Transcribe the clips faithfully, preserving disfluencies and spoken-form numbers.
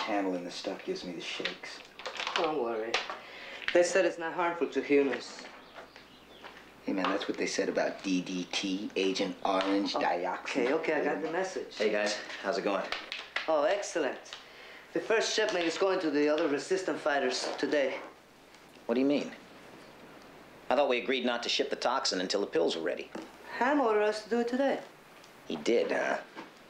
handling the stuff gives me the shakes. Don't worry. They said it's not harmful to humans. Hey, man, that's what they said about D D T, Agent Orange, oh, dioxin. Okay, okay, I got the message. Hey, guys, how's it going? Oh, excellent. The first shipment is going to the other resistant fighters today. What do you mean? I thought we agreed not to ship the toxin until the pills were ready. Ham ordered us to do it today. He did, huh?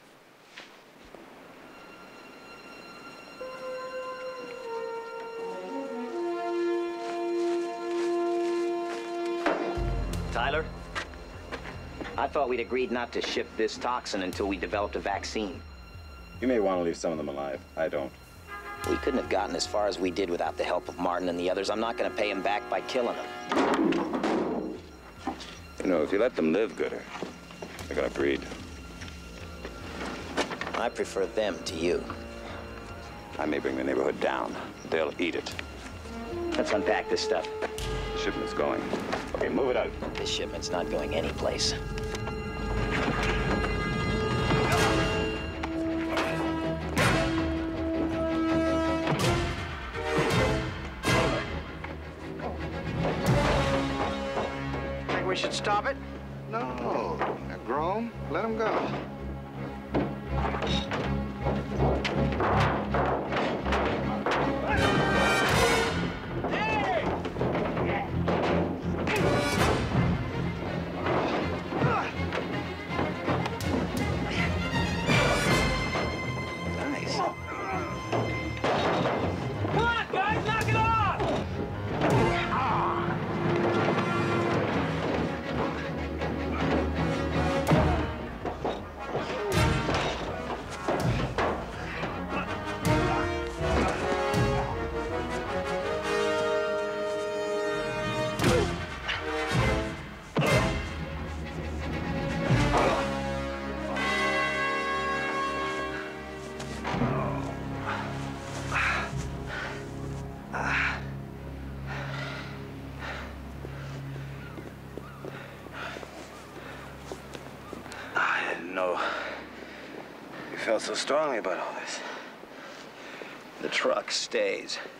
Tyler, I thought we'd agreed not to ship this toxin until we developed a vaccine. You may want to leave some of them alive. I don't. We couldn't have gotten as far as we did without the help of Martin and the others. I'm not going to pay him back by killing them. You know, if you let them live, Gooder, they're gonna breed. I prefer them to you. I may bring the neighborhood down. They'll eat it. Let's unpack this stuff. The shipment's going. Okay, move it out. This shipment's not going anyplace. Think we should stop it? No, they're grown. Let them go. You felt so strongly about all this. The truck stays.